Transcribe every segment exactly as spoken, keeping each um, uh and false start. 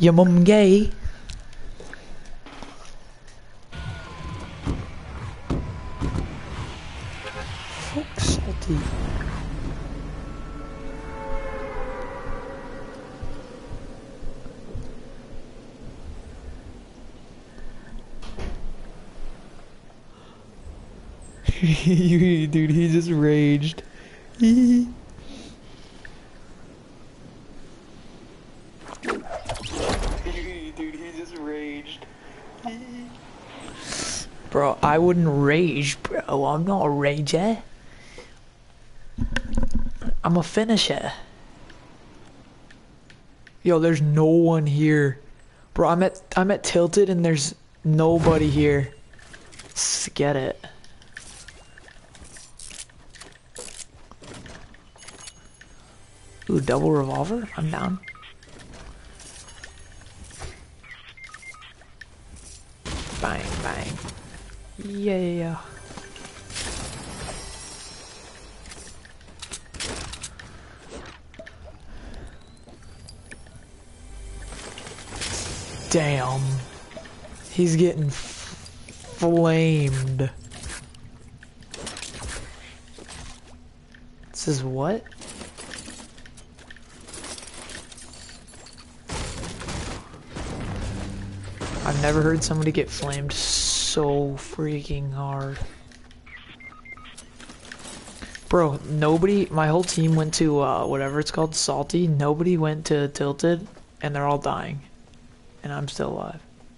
Your mum gay? Fuck salty. Dude, he just raged. Dude, he just raged. Bro, I wouldn't rage, bro. I'm not a rager. I'm a finisher. Yo, there's no one here. Bro, I'm at I'm at Tilted and there's nobody here. Let's get it. Ooh, double revolver? I'm down. Bang, bang. Yeah. Damn. He's getting f flamed. This is what? I've never heard somebody get flamed so freaking hard. Bro, nobody, my whole team went to, uh, whatever it's called, Salty. Nobody went to Tilted, and they're all dying. And I'm still alive.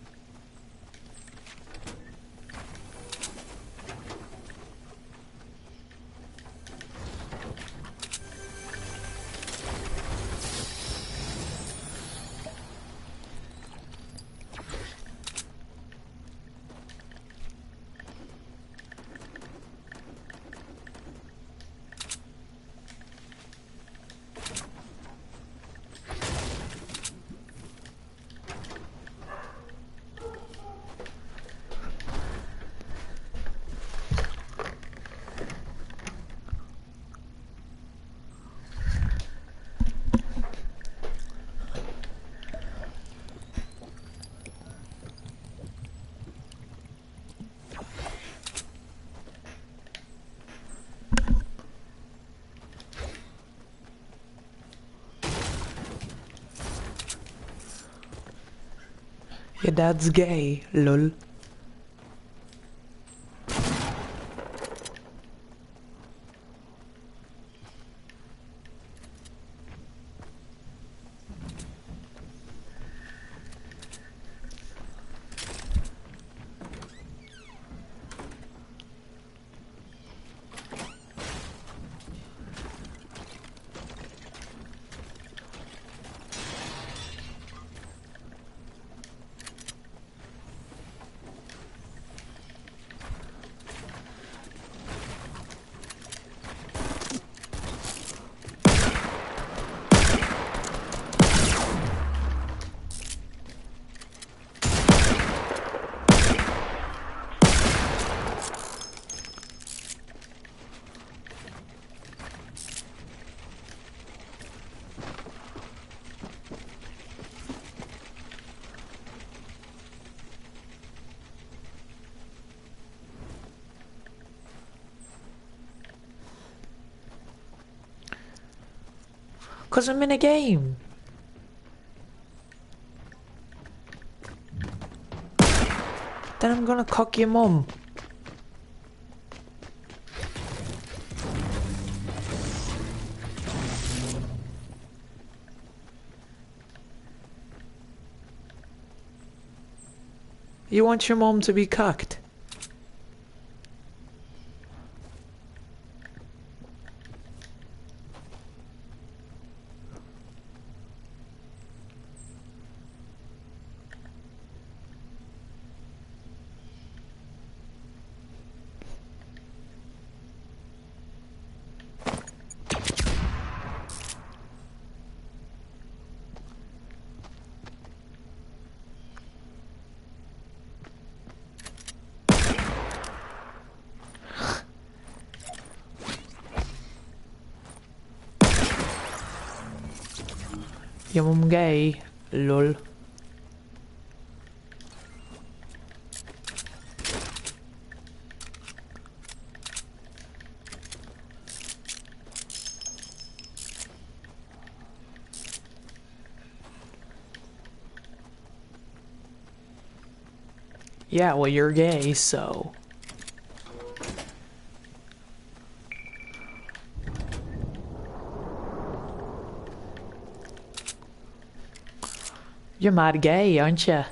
Your dad's gay, lol. Cause I'm in a game. Then I'm gonna cock your mum. You want your mum to be cocked? Your mum gay, lol. Yeah, well, you're gay, so. You're mad gay, aren't you?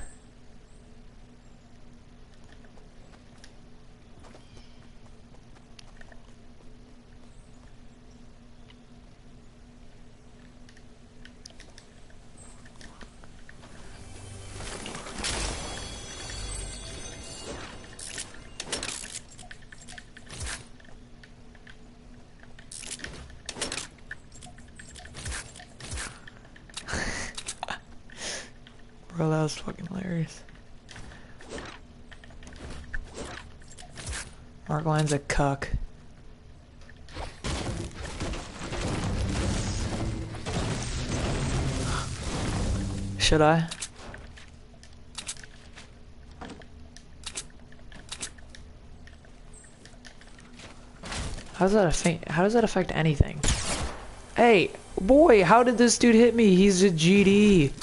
Bro, that was fucking hilarious. Markline's a cuck. Should I? How does that affect, how does that affect anything? Hey, boy, how did this dude hit me? He's a G D.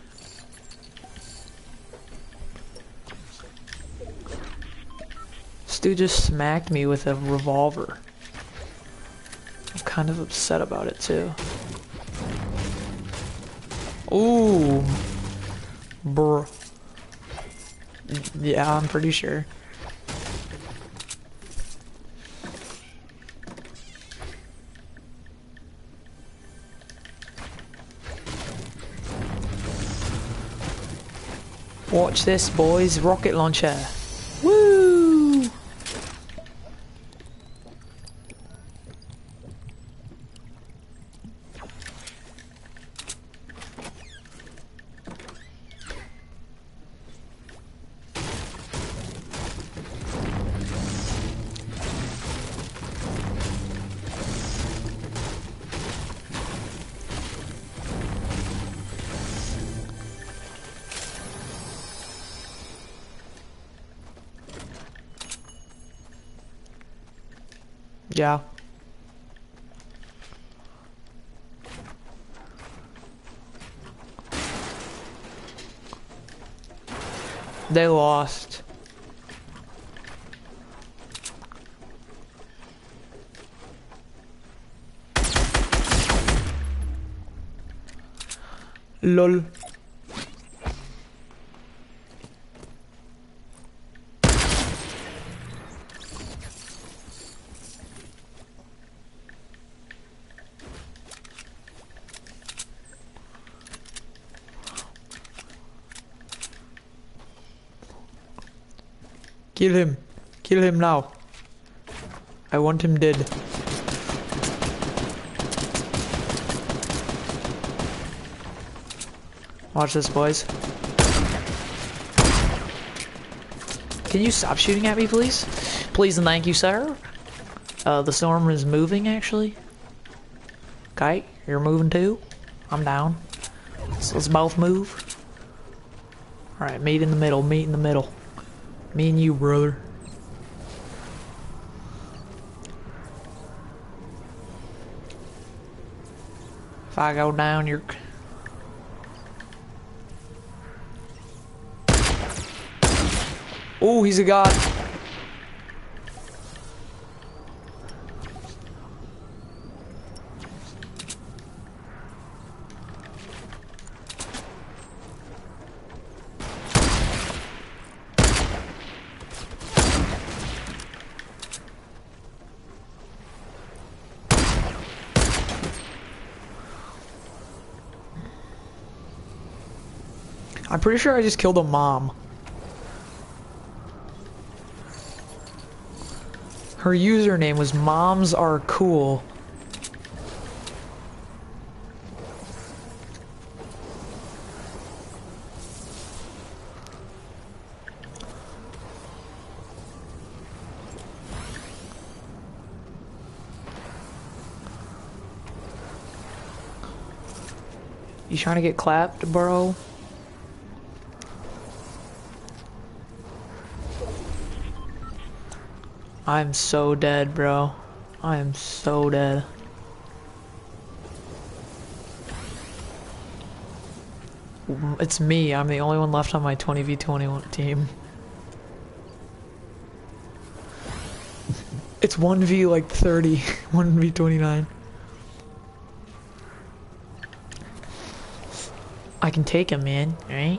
This dude just smacked me with a revolver. I'm kind of upset about it too. Ooh. Brr. Yeah, I'm pretty sure. Watch this, boys. Rocket launcher. Woo! Yeah. They lost. Lol. Kill him. Kill him now. I want him dead. Watch this, boys. Can you stop shooting at me, please? Please and thank you, sir. Uh, the storm is moving, actually. Okay, you're moving too? I'm down. So let's both move. Alright, meet in the middle, meet in the middle. Me and you, brother. If I go down, you're... Oh, he's a god. I'm pretty sure I just killed a mom. Her username was Moms Are Cool. You trying to get clapped, bro? I'm so dead, bro. I am so dead. It's me. I'm the only one left on my twenty v twenty-one team. It's one v like thirty, one v twenty-nine. I can take him, man, right?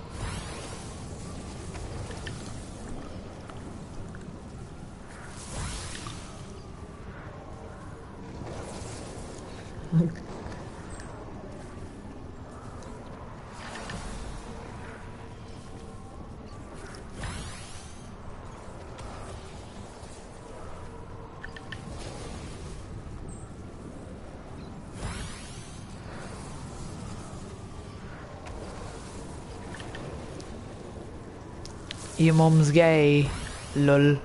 Your mom's gay, lol.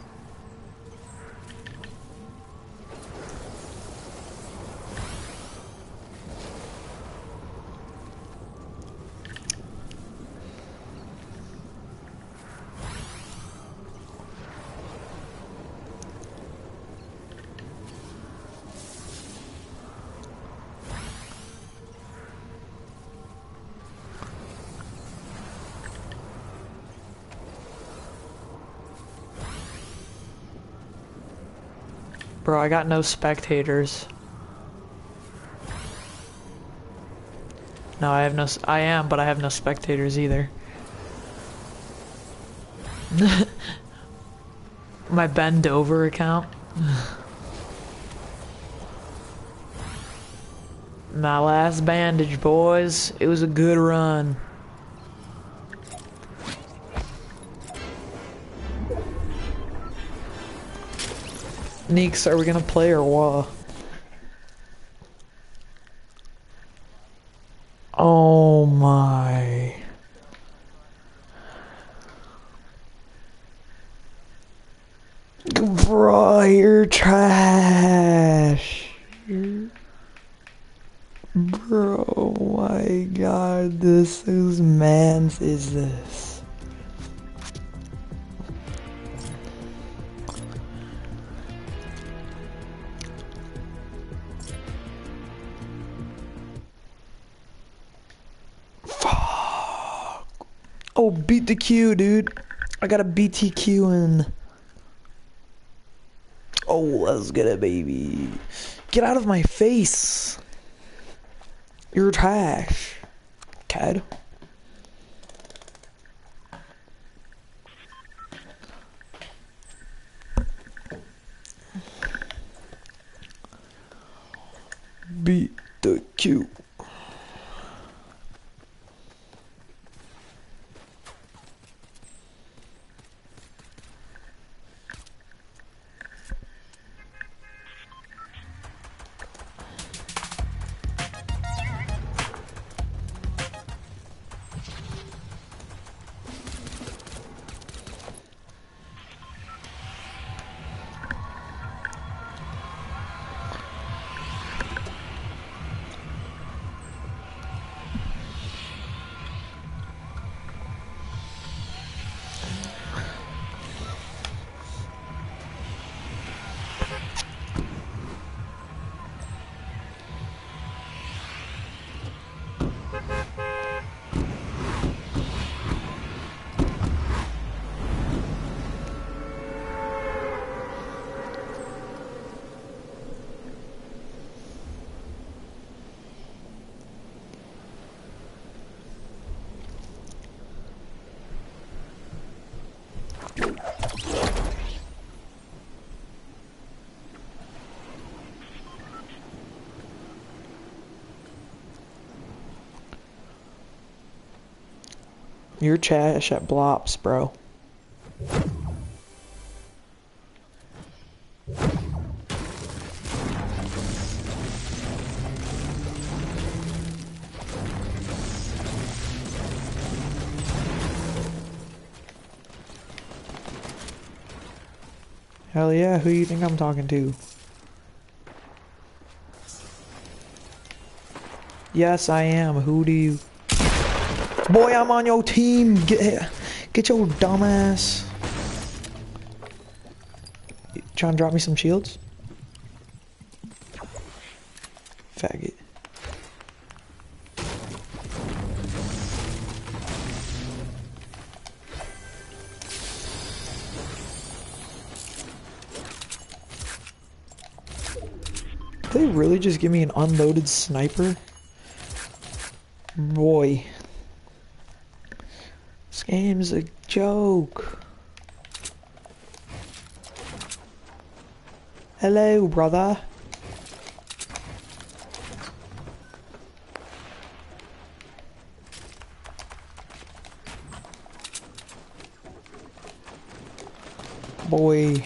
Bro, I got no spectators. No, I have no. I am, but I have no spectators either. My bend over account. My last bandage, boys. It was a good run. Neeks, are we gonna play or what? Oh my. Bro, you're trash. Bro, my god, this whose mans is this? Oh, beat the Q, dude. I got a B T Q in. Oh, let's get it, baby. Get out of my face. You're trash, Cad. Beat the Q. You're trash at blops, bro. Hell yeah, who you think I'm talking to? Yes, I am. Who do you... Boy, I'm on your team. Get, get your dumb ass. Trying to drop me some shields? Faggot. they really just give me an unloaded sniper? Boy. This game's a joke. Hello, brother. Boy.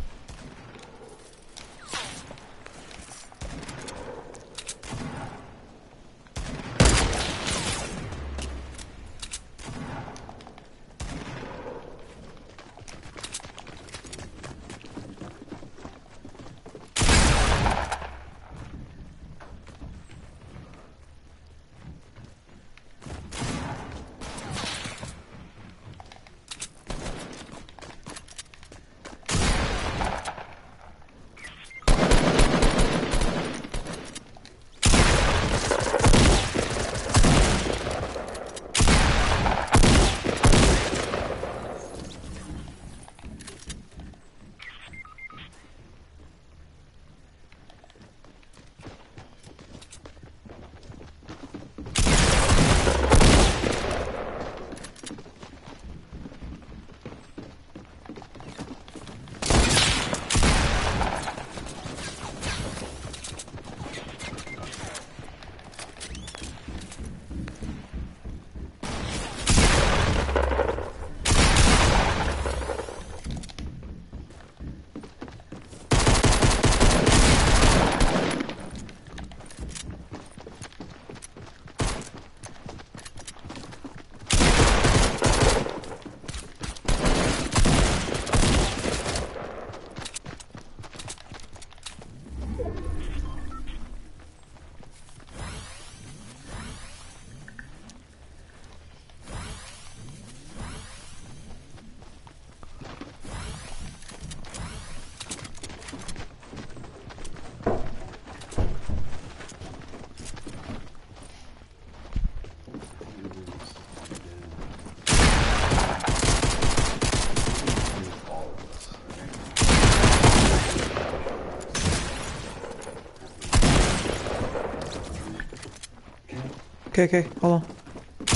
Okay, okay, hold on.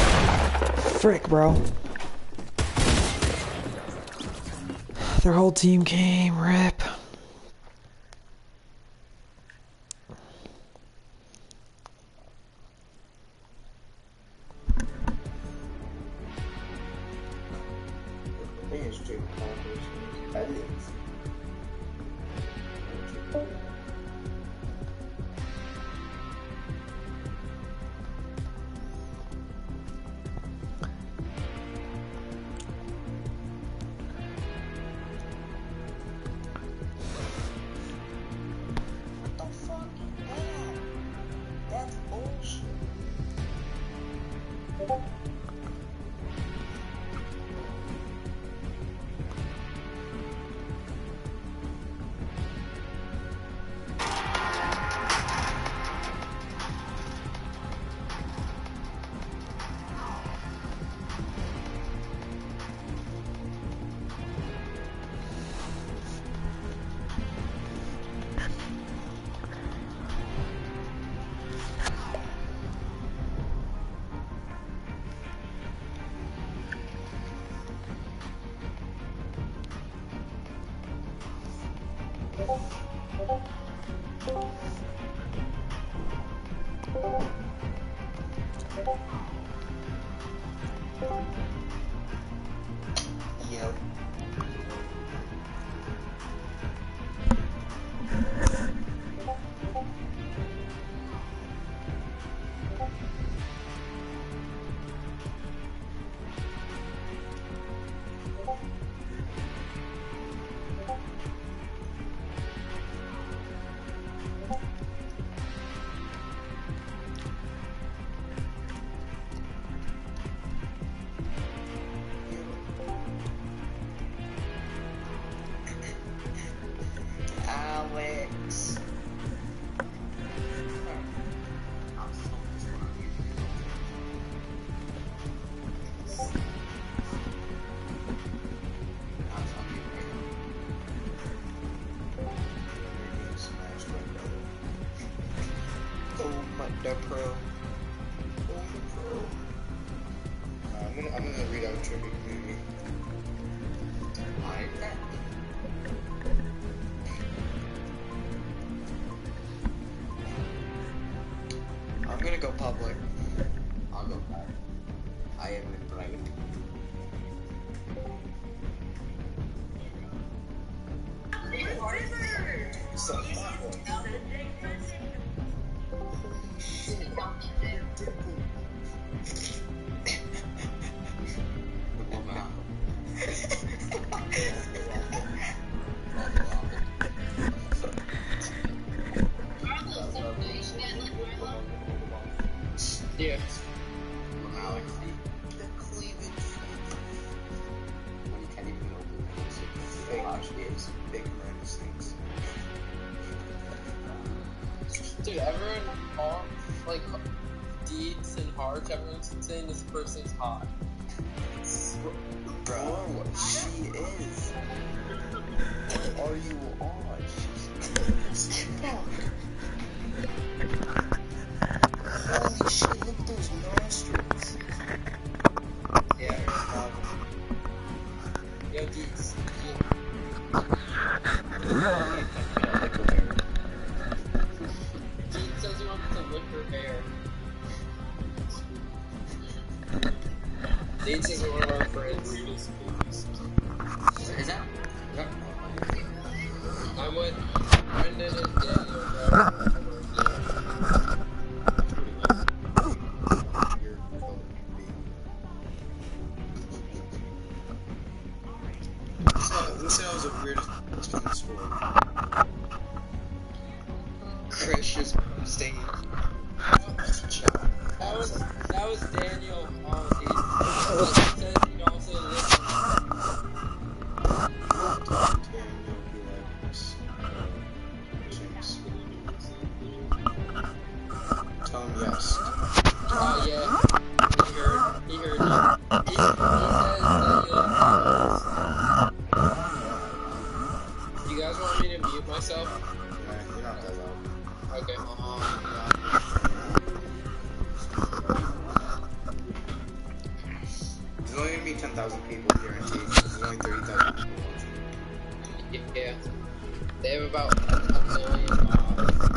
Frick, bro. Their whole team came, rip. triggered me. Why is that? I'm gonna go public. I'll go back. I am in private. So, yeah. Alex, the, the cleavage. When you can't even open it. Big H games, big horrendous things. Dude, everyone, all, like, deeds and hearts, everyone's saying this person's hot. Bro, she is. What are you on? She's fuck. Holy shit, look at those nostrils. Yeah, um, Yo, deeds. Deed says he wants to lick her hair. Deed says you're one of our friends. is that? Is that? I'm with Brendan and Daniel, bro. This sounds the weirdest thing in this world. Chris is staying. That was, that was Daniel. Oh, Deed. He says he'd also lick Tell him yes. Oh, yeah. He heard. He heard you. He, he says that he likes you. You guys want me to mute myself? Yeah, you're not that loud. Okay. There's only gonna be ten thousand people guaranteed. There's only thirty thousand people watching. Yeah. They have about a million miles.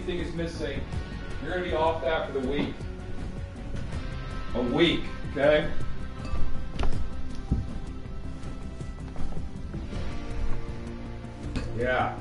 anything is missing, you're going to be off that for the week. A week, okay? Yeah.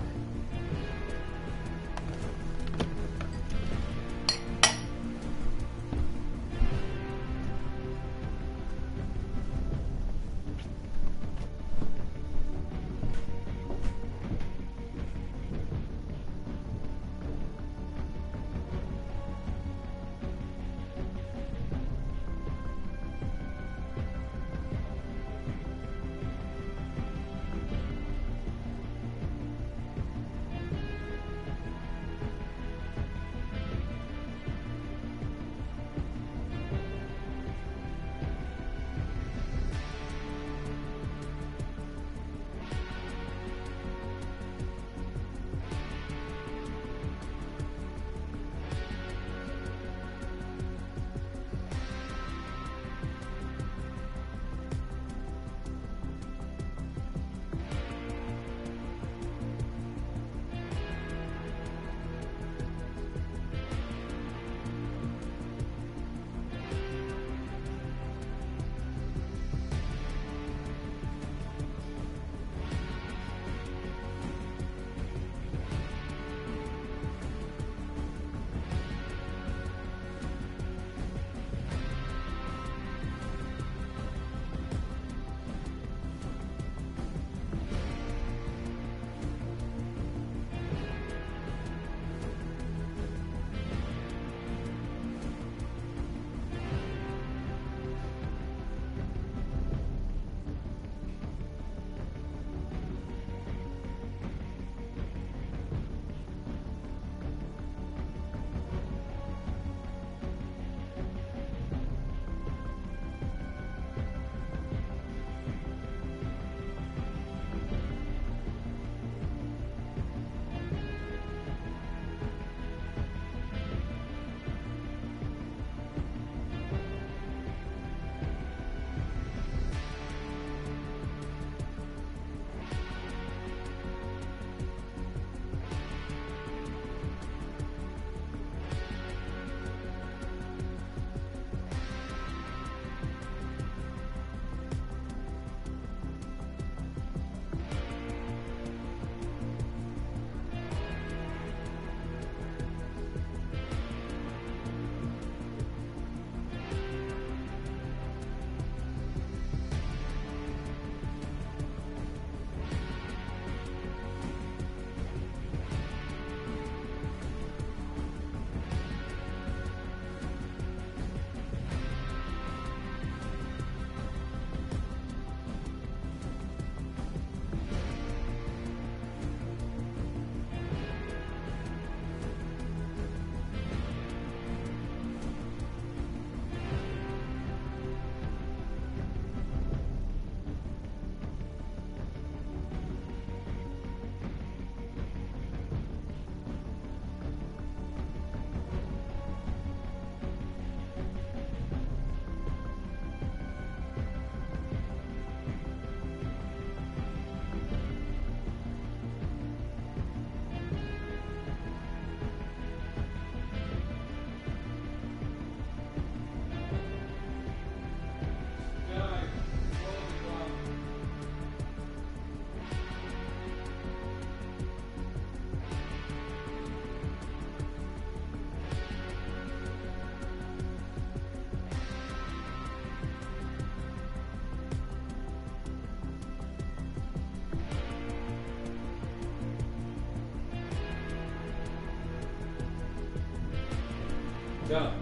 Done.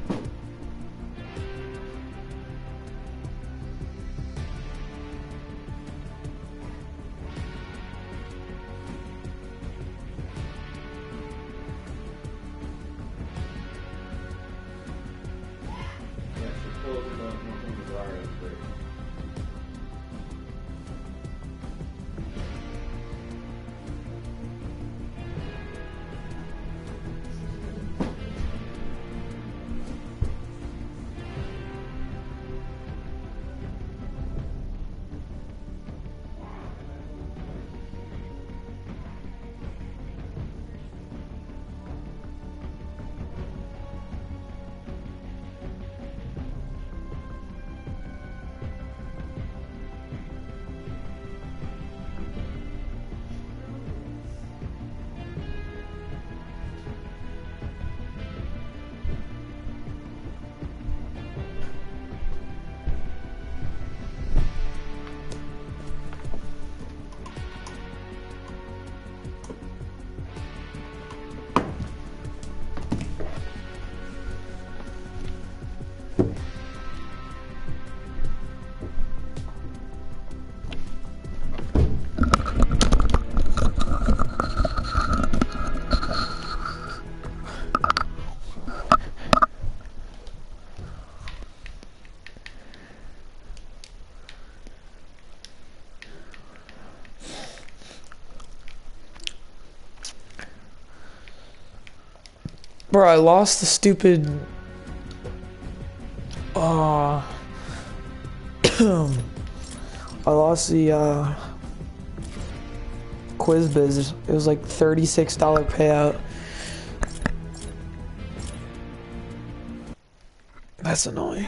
Yeah, so close it up, nothing to wire is great. Bro, I lost the stupid. Uh, I lost the uh, quiz biz. It was like thirty-six dollar payout. That's annoying.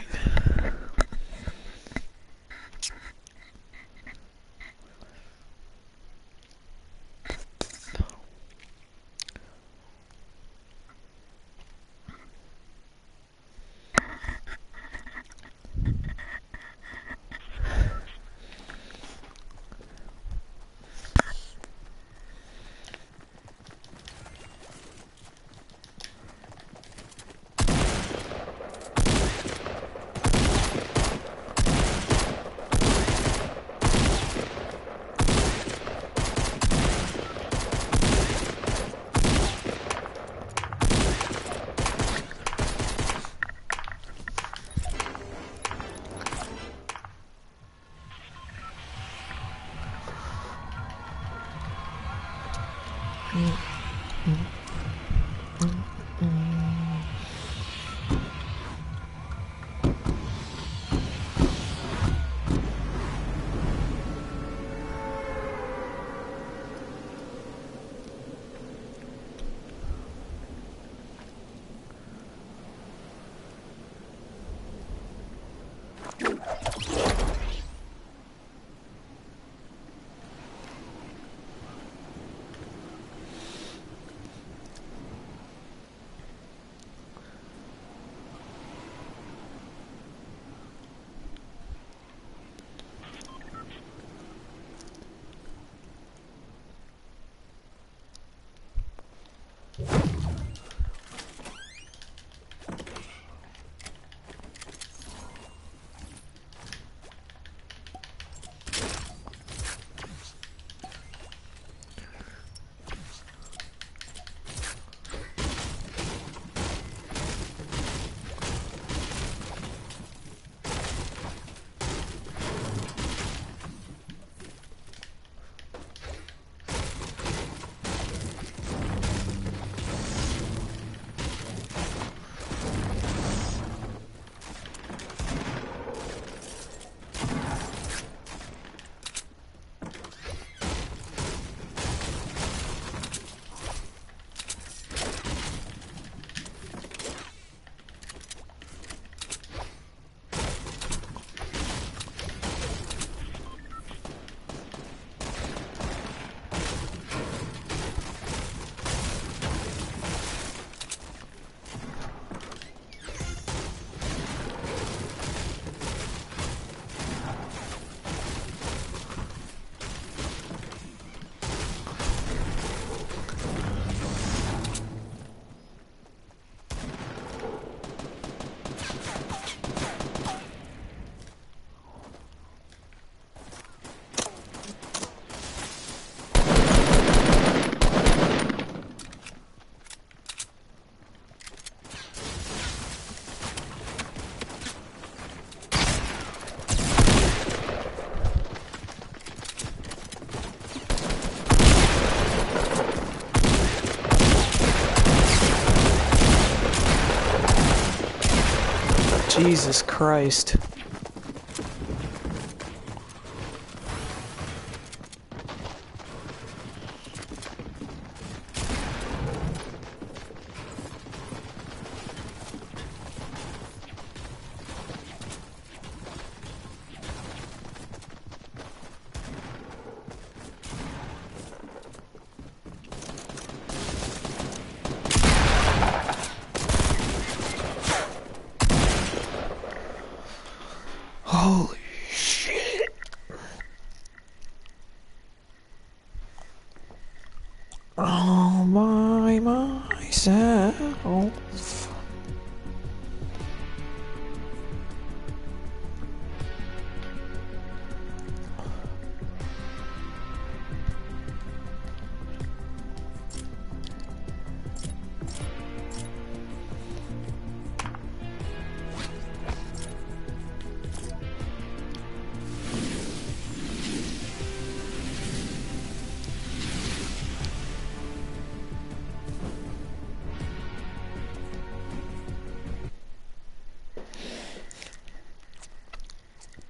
Jesus Christ.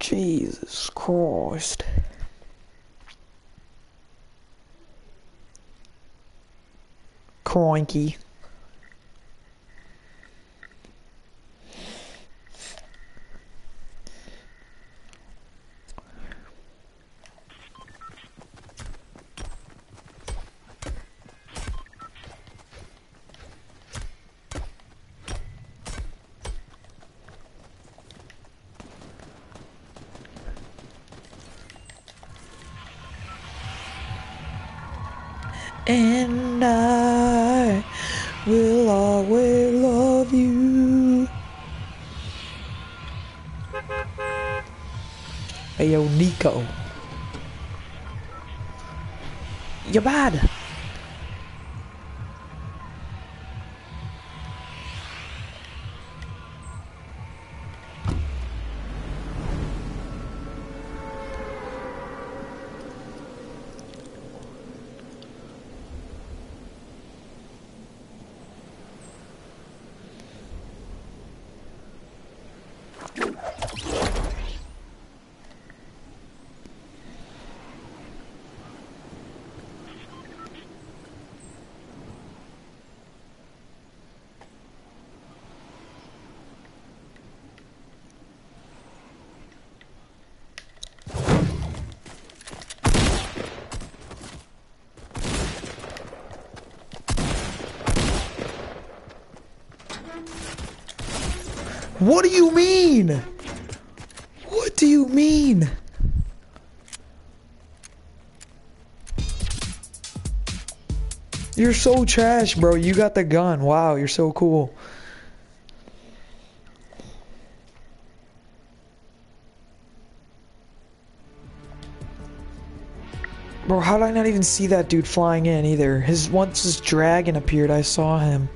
Jesus Christ. Cranky. And I will always love you. Hey, yo, Nico. You're bad. What do you mean? What do you mean? You're so trash, bro. You got the gun. Wow, you're so cool. Bro, how did I not even see that dude flying in either? His once his dragon appeared, I saw him.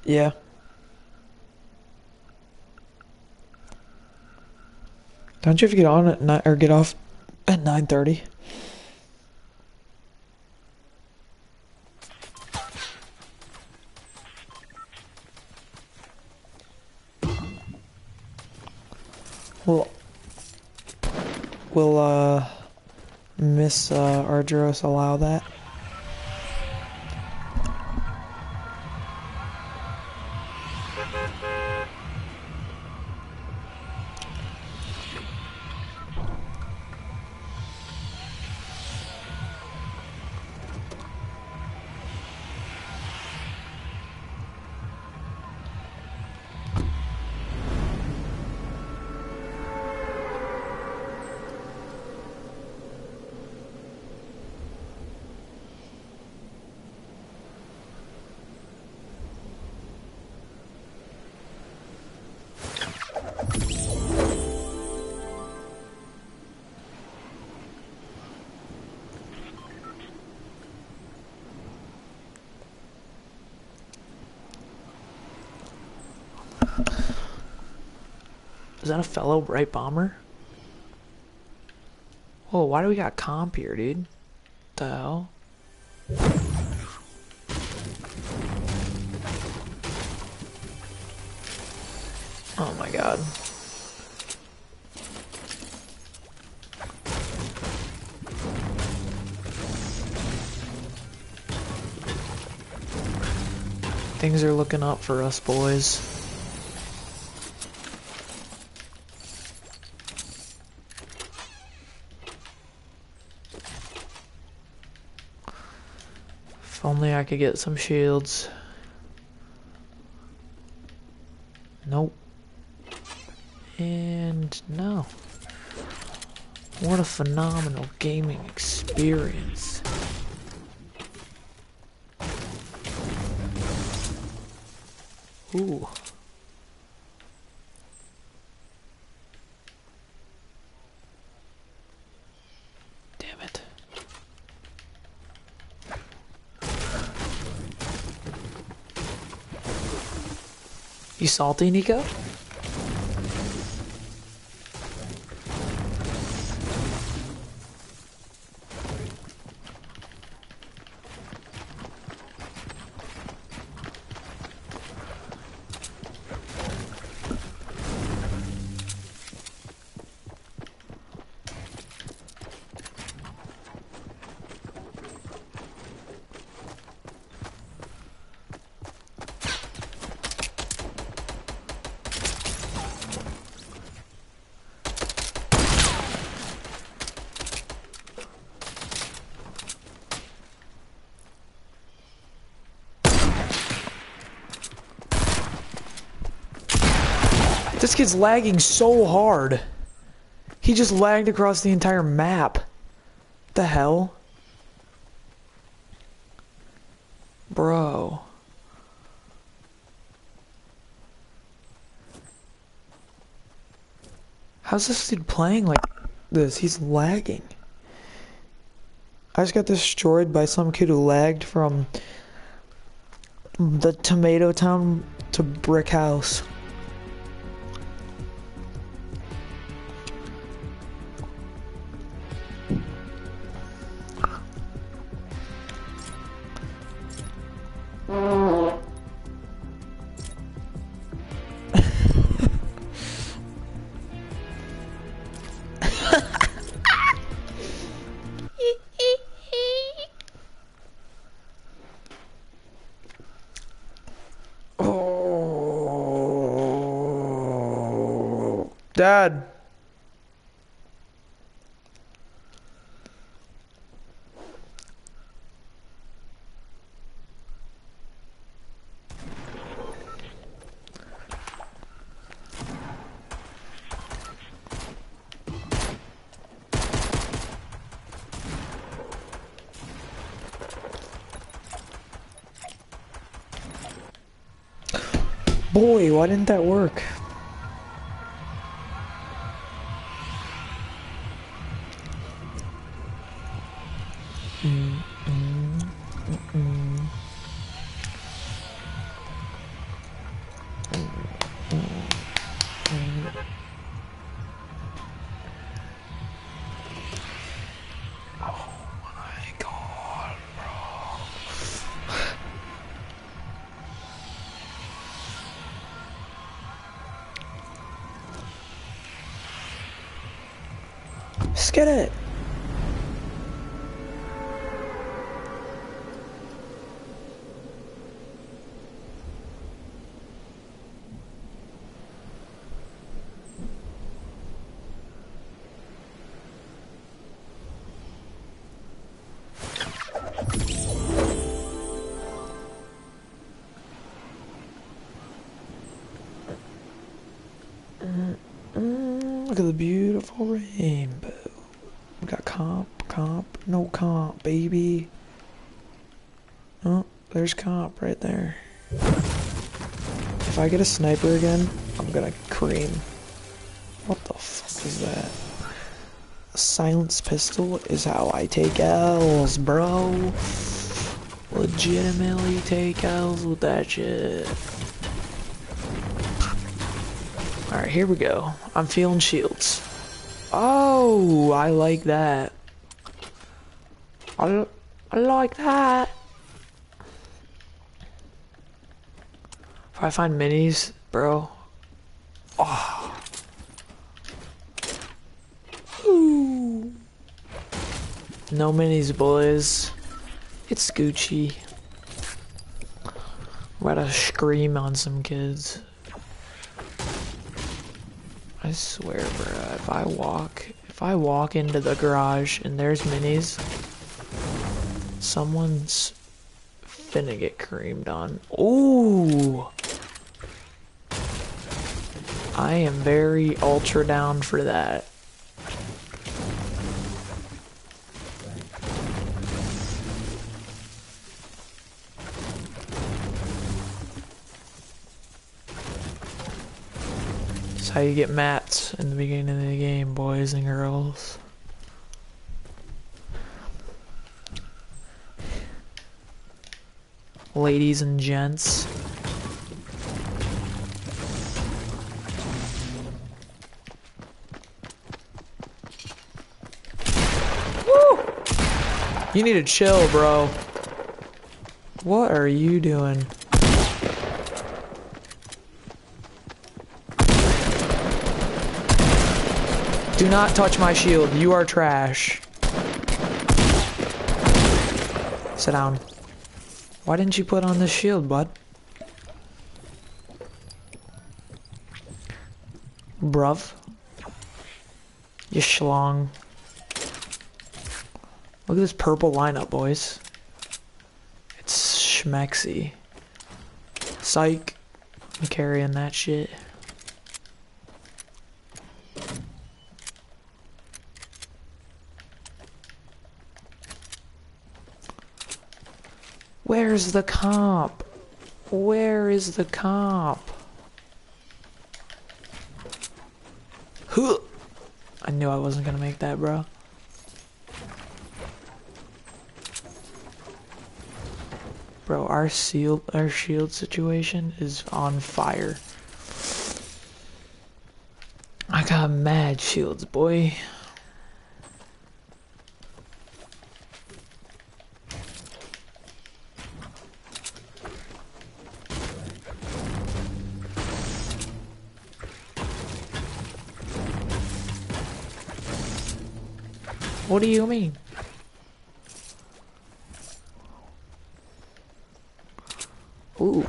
Yeah. Don't you have to get on at nine or get off at nine thirty? Well, will uh, Miss uh, Argyros allow that? Is that a fellow bright bomber? Whoa, why do we got comp here, dude? What the hell? Oh my god. Things are looking up for us, boys. If only I could get some shields. Nope. And no. What a phenomenal gaming experience. Ooh. Damn it. You salty, Nico? This kid's lagging so hard. He just lagged across the entire map. The hell? Bro. How's this dude playing like this? He's lagging. I just got destroyed by some kid who lagged from the Tomato Town to Brick House. Dad. Boy, why didn't that work? Mm, mm, mm, mm. Let's get it. Look at the beautiful rainbow. We got comp, comp, no comp, baby. Oh, there's comp right there. If I get a sniper again, I'm gonna cream. What the fuck is that? A silenced pistol is how I take L's, bro. Legitimately take L's with that shit. Alright, here we go. I'm feeling shields. Oh, I like that. I, I like that. If I find minis, bro. Oh. Ooh. No minis, boys. It's Gucci. I'm about to scream on some kids. I swear, bro, if I walk, if I walk into the garage and there's minis, someone's finna get creamed on. Ooh! I am very ultra down for that. How you get mats in the beginning of the game, boys and girls. Ladies and gents. Woo! You need to chill, bro. What are you doing? Do not touch my shield. You are trash. Sit down. Why didn't you put on this shield, bud? Bruv. You schlong. Look at this purple lineup, boys. It's schmexy. Psych. I'm carrying that shit. Where's the comp? Where is the comp? Huh. I knew I wasn't gonna make that, bro. Bro, our shield, our shield situation is on fire. I got mad shields, boy. What do you mean? Ooh.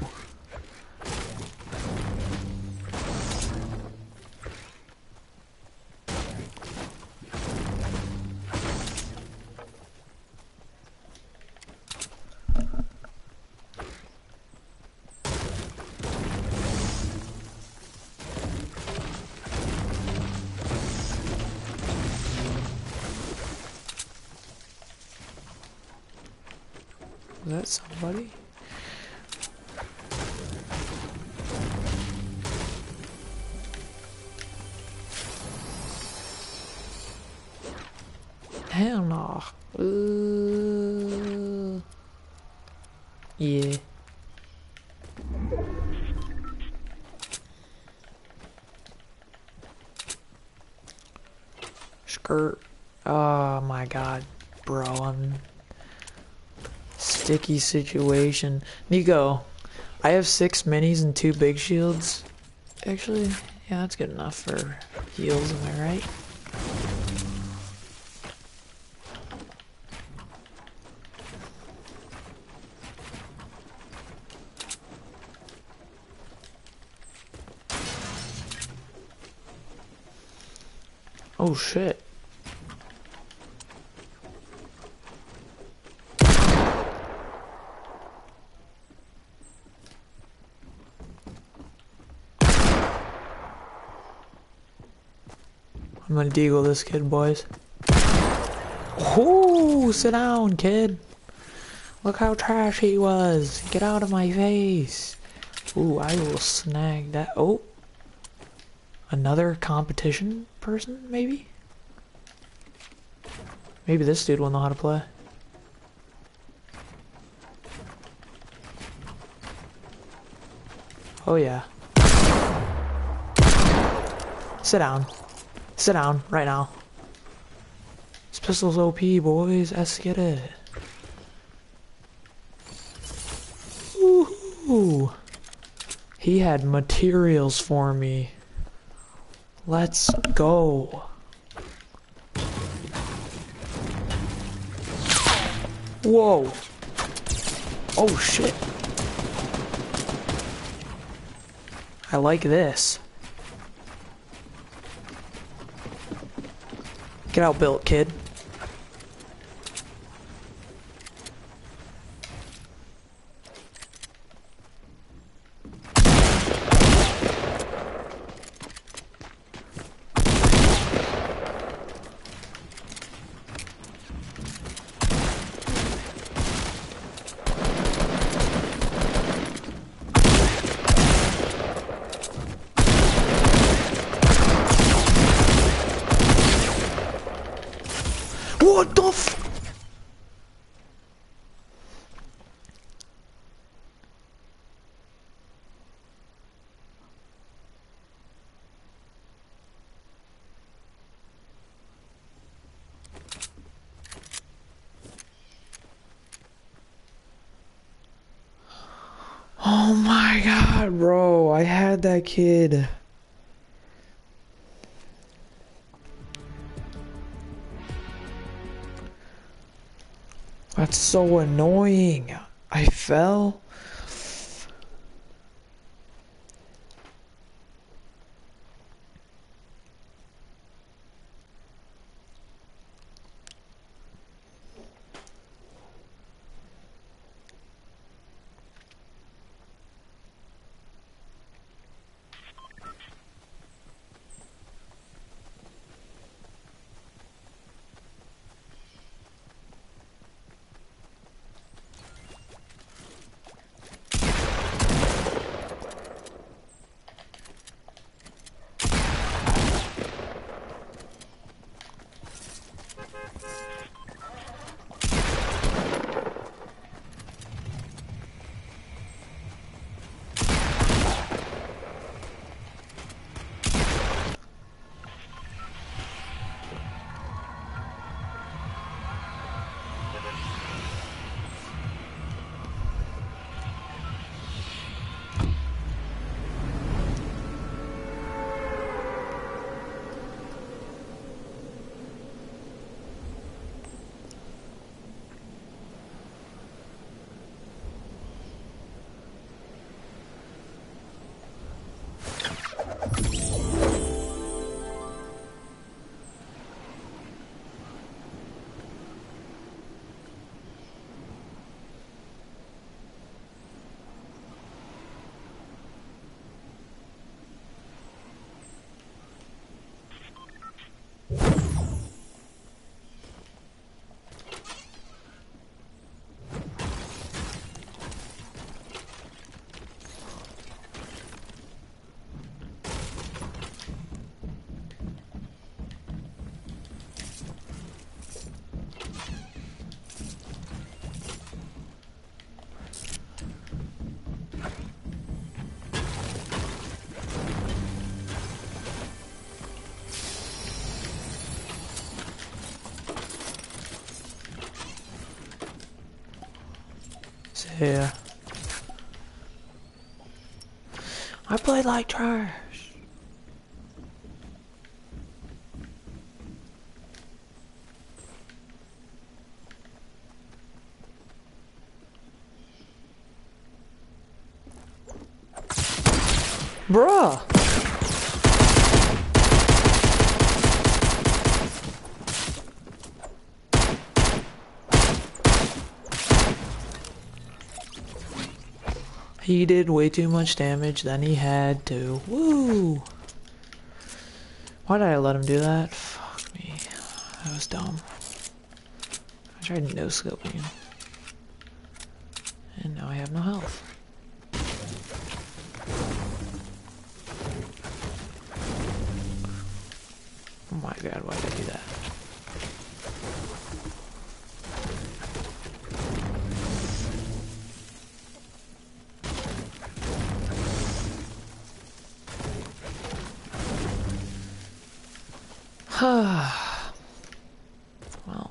Is that somebody? Hell no. Uh, yeah. Skirt. Oh my god, bro. I'm sticky situation. Nico, I have six minis and two big shields. Actually, yeah, that's good enough for heals, am I right? Oh shit. I'm gonna deagle this kid, boys. Oh, sit down, kid. Look how trash he was. Get out of my face. Ooh, I will snag that. Oh. Another competition person, maybe? Maybe this dude will know how to play. Oh yeah. Sit down. Sit down, right now. This pistol's O P, boys. Let's get it. Ooh. He had materials for me. Let's go. Whoa. Oh shit. I like this. Get out, built kid. What the f- Oh my god, bro. I had that kid. That's so annoying. I fell. Yeah. I play like trash. Bruh. He did way too much damage than he had to. Woo! Why did I let him do that? Fuck me. That was dumb. I tried no-scoping him. And now I have no health. Oh my god, why did I do that? Well.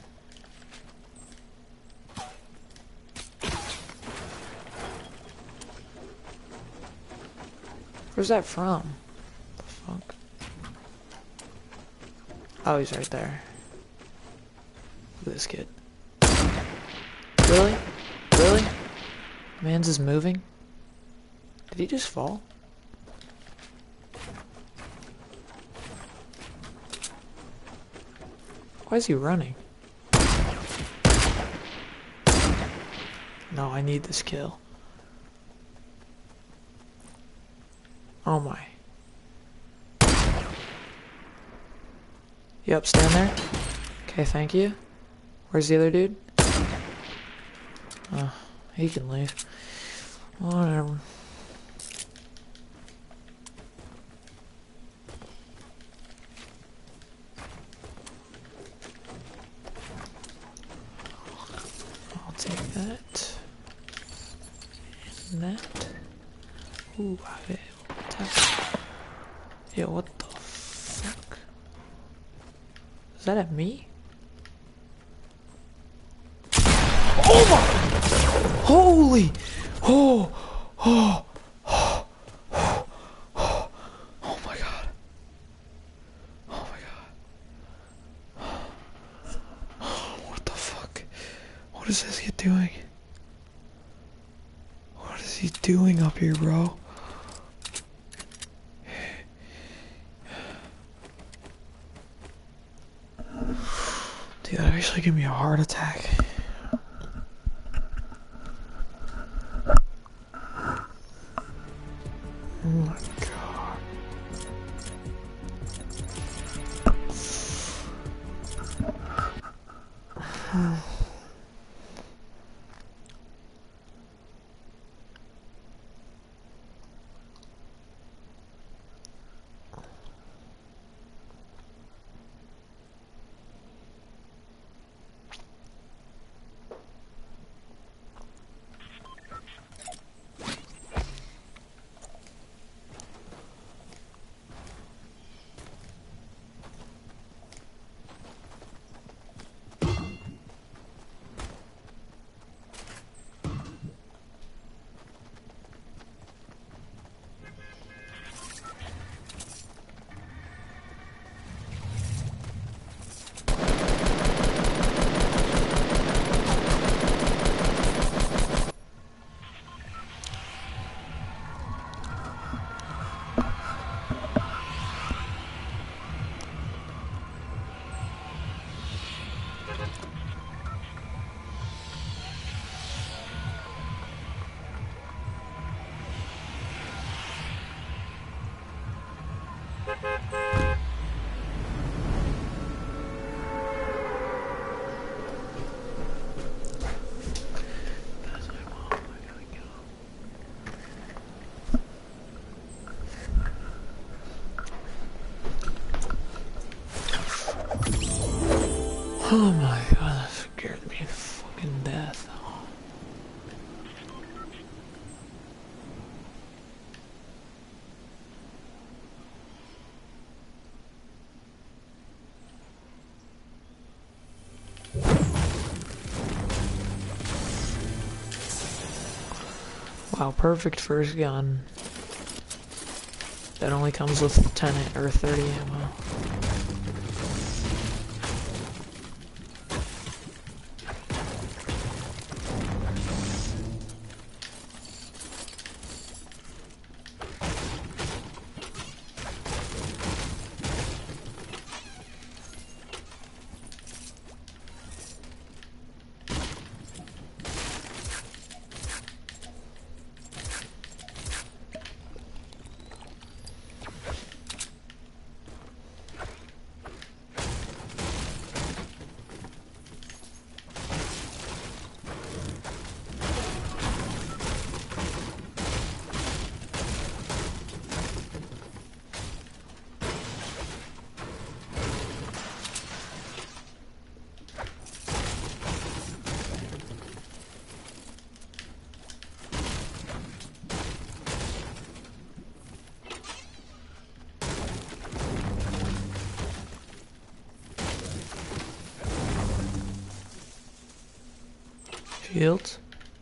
Where's that from? The fuck? Oh, he's right there. Look at this kid. Really? Really? Man's is moving? Did he just fall? Why is he running? No, I need this kill. Oh my. Yep, stand there. Okay, thank you. Where's the other dude? Oh, he can leave. Whatever. I'll take that. And that. Ooh, I tap. Yo, what the fuck? Is that at me? Oh my! Holy! Oh! Oh! Oh! Oh! Oh! Oh my god! Oh my god! What the fuck? What is this kid doing? What is he doing up here, bro? Dude, that actually gave me a heart attack. Oh my god. Oh my god, that scared me to fucking death. Wow, perfect first gun. That only comes with ten or thirty ammo. shields.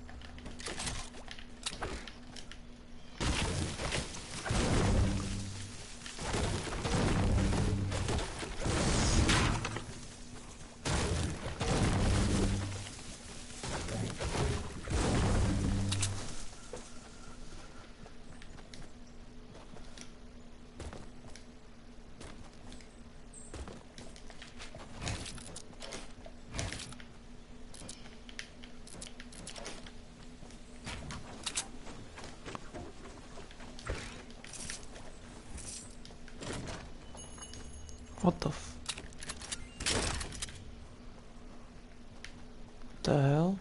What the f- the hell?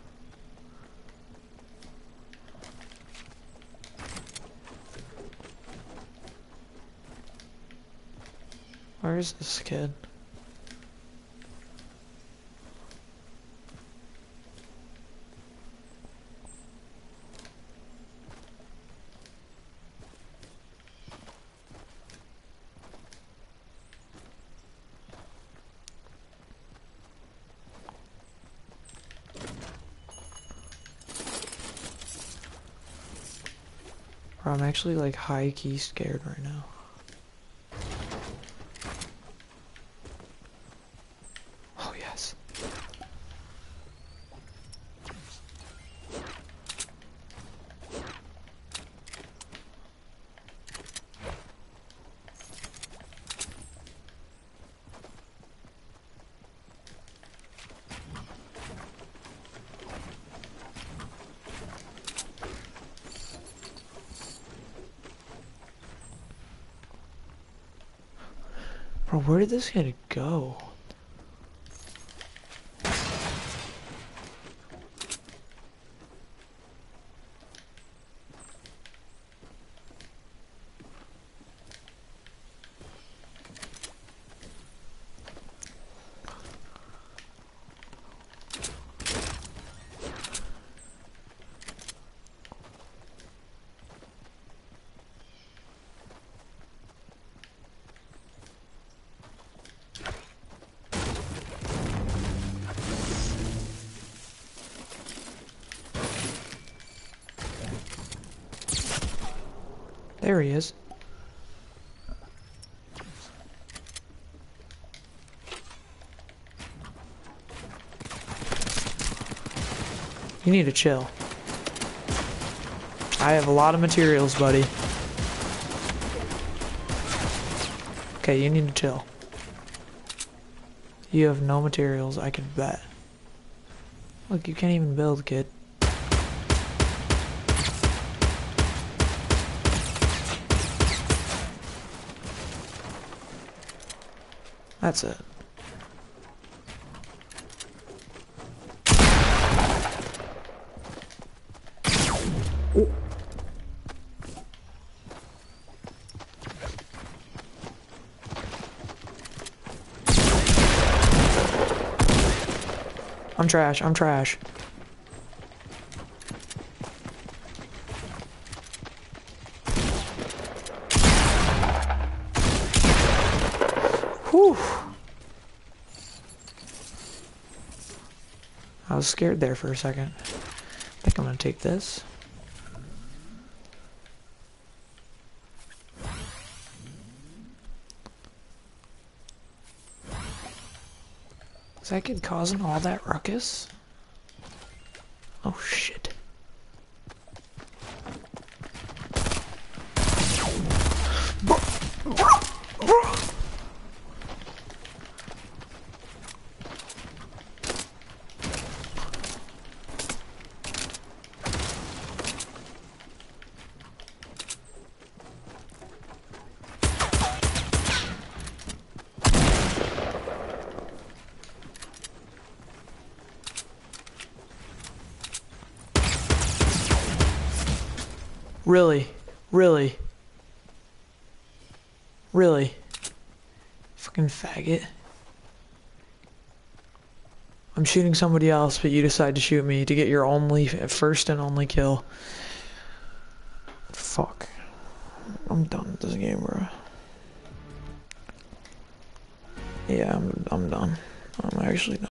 Where is this kid? Bro, I'm actually like high key scared right now. Oh yes. Bro, where did this kid go? There he is. You need to chill. I have a lot of materials, buddy. Okay, you need to chill. You have no materials, I can bet. Look, you can't even build, kid. That's it. Ooh. I'm trash, I'm trash. Whew. I was scared there for a second. I think I'm gonna take this. Is that kid causing all that ruckus? Oh shit. Really? Really? Really? Fucking faggot. I'm shooting somebody else, but you decide to shoot me to get your only, first and only kill. Fuck. I'm done with this game, bro. Yeah, I'm, I'm done. I'm actually done.